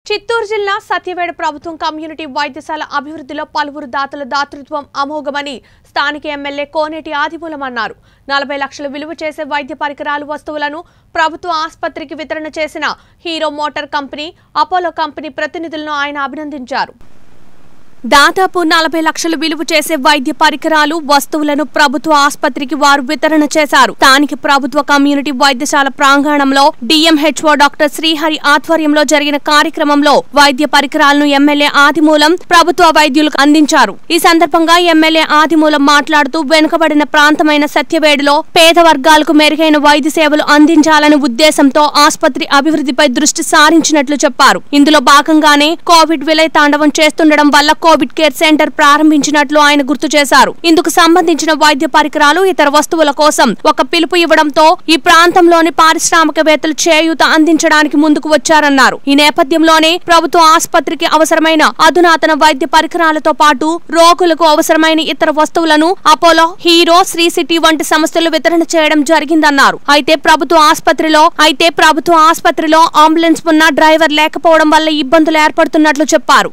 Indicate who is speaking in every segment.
Speaker 1: చిత్తూరు జిల్లా సత్యవేడ ప్రభుత్వం కమ్యూనిటీ వైద్యశాల అభివృద్ధిలో పలువురు దాతల దాతృత్వం అమోఘమని స్థానిక ఎమ్మెల్యే కోనేటి ఆదిమూలం అన్నారు. 40 లక్షల విలువ చేసే వైద్య పరికరాలు వస్తువులను ప్రభుత్వ ఆసుపత్రికి వితరణ చేసిన Hero motor company, Apollo company ప్రతినిధులను ఆయన అభినందించారు. దాదాపు 40 లక్షలు విలువ చేసే వైద్య పరికరాలు వస్తువులను ప్రభుత్వ ఆసుపత్రికి వారు వితరణ చేశారు. స్థానిక ప్రభుత్వ కమ్యూనిటీ వైద్యశాల ప్రాంగణంలో డిఎంహెచ్ఓ డాక్టర్ శ్రీహరి ఆధ్వర్యంలో జరిగిన కార్యక్రమంలో వైద్య పరికరాలను ఎమ్మెల్యే ఆదిమూలం ప్రభుత్వ వైద్యులకు అందించారు. ఈ సందర్భంగా ఎమ్మెల్యే ఆదిమూలం మాట్లాడుతూ వెనుకబడిన ప్రాంతమైన సత్యవేడులో పేద వర్గాలకు మెరుగైన వైద్య సేవలు అందించాలనే ఉద్దేశంతో ఆసుపత్రి అభివృద్ధిపై దృష్టి సారించినట్లు చెప్పారు. ఇందులో భాగంగానే కోవిడ్ విలయ తాండవం చేస్తుండడం వల్ల కోవిడ్ కేర్ సెంటర్ ప్రారంభించినట్లు ఆయన గుర్తు చేశారు. ఇందుకు సంబంధించిన వైద్య పరికరాలు, ఇతర వస్తువుల కోసం ఒక పిలుపు ఇవ్వడంతో ఈ ప్రాంతంలోని పారిశ్రామికవేత్తలు చేయూత అందించడానికి ముందుకు వచ్చారన్నారు. ఈ నేపథ్యంలోనే ప్రభుత్వ ఆసుపత్రికి అవసరమైన అధునాతన వైద్య పరికరాలతో పాటు రోగులకు అవసరమైన ఇతర వస్తువులను అపోలో, హీరో, శ్రీ సిటీ వంటి సంస్థలు వితరణ చేయడం జరిగిందన్నారు. అయితే ప్రభుత్వ ఆసుపత్రిలో అంబులెన్స్ ఉన్న డ్రైవర్ లేకపోవడం వల్ల ఇబ్బందులు ఏర్పడుతున్నట్లు చెప్పారు.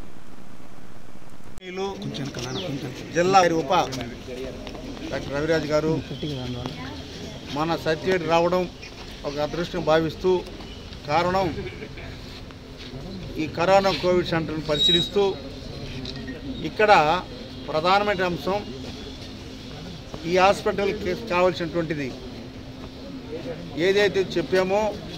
Speaker 2: జిల్లా ఉప డాక్టర్ రవిరాజ్ గారు మన సత్యవేడు రావడం ఒక అదృష్టం భావిస్తూ, కారణం ఈ కరోనా కోవిడ్ సెంటర్ను పరిశీలిస్తూ ఇక్కడ ప్రధానమైన అంశం ఈ హాస్పిటల్కి కావాల్సినటువంటిది ఏదైతే చెప్పామో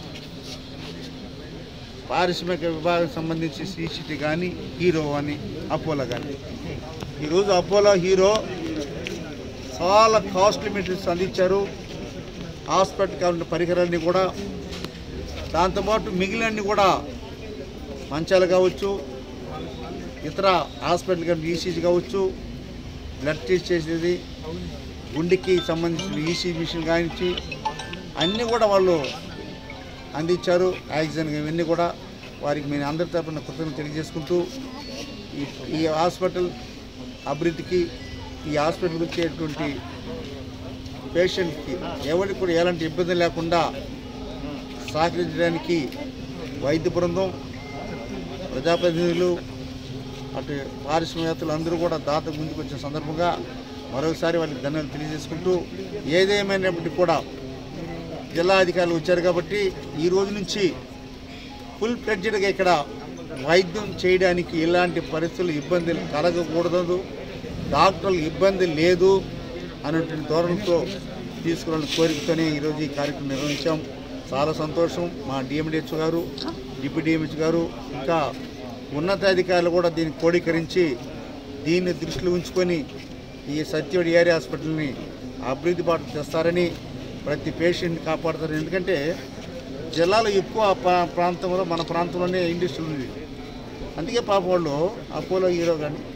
Speaker 2: పారిశ్రామిక విభాగం సంబంధించి సిసిటీ కానీ, హీరో కానీ, అపోలో కానీ. ఈరోజు అపోలో, హీరో చాలా కాస్ట్లీ మెటీరియల్స్ అందించారు. హాస్పిటల్ కావాల్సిన పరికరాలన్నీ కూడా, దాంతోపాటు మిగిలినన్ని కూడా మంచాలు కావచ్చు, ఇతర హాస్పిటల్ కానీ ఈసీజీ కావచ్చు, బ్లడ్ టెస్ట్ చేసేది, గుండెకి సంబంధించిన ఈసీజీ మిషన్ కానించి అన్నీ కూడా వాళ్ళు అందించారు. ఆక్సిజన్ ఇవన్నీ కూడా వారికి మేము అందరి తరఫున కృతజ్ఞతలు తెలియజేసుకుంటూ ఈ హాస్పిటల్ అభివృద్ధికి, ఈ హాస్పిటల్ వచ్చేటువంటి పేషెంట్కి ఎవరికి కూడా ఎలాంటి ఇబ్బంది లేకుండా సహకరించడానికి వైద్య బృందం, ప్రజాప్రతినిధులు, అటు పారిశ్రామికవేత్తలు అందరూ కూడా దాత ముందుకు వచ్చిన సందర్భంగా మరోసారి వాళ్ళకి ధన్యవాదాలు తెలియజేసుకుంటూ, ఏదేమైనప్పటికీ కూడా జిల్లా అధికారులు వచ్చారు కాబట్టి ఈ రోజు నుంచి ఫుల్ ఫ్లెడ్జ్డ్గా ఇక్కడ వైద్యం చేయడానికి ఎలాంటి పరిస్థితులు ఇబ్బందులు కలగకూడదు, డాక్టర్లు ఇబ్బంది లేదు అనేటువంటి ధోరణితో తీసుకురావాలని కోరికతోనే ఈరోజు ఈ కార్యక్రమం నిర్వహించాం. చాలా సంతోషం. మా డిఎండిహెచ్ఓ గారు, డిప్యూటీ డిఎంహెచ్ గారు, ఇంకా ఉన్నతాధికారులు కూడా దీన్ని క్రోడీకరించి దీన్ని దృష్టిలో ఉంచుకొని ఈ సత్యవేడు ఏరియా హాస్పిటల్ని అభివృద్ధి బాట తెస్తారని, ప్రతి పేషెంట్ని కాపాడుతారు. ఎందుకంటే జిల్లాలో ఎక్కువ ప్రాంతంలో, మన ప్రాంతంలోనే ఇండస్ట్రీ ఉంది. అందుకే పాపం వాళ్ళు అపోలో, హీరో కానీ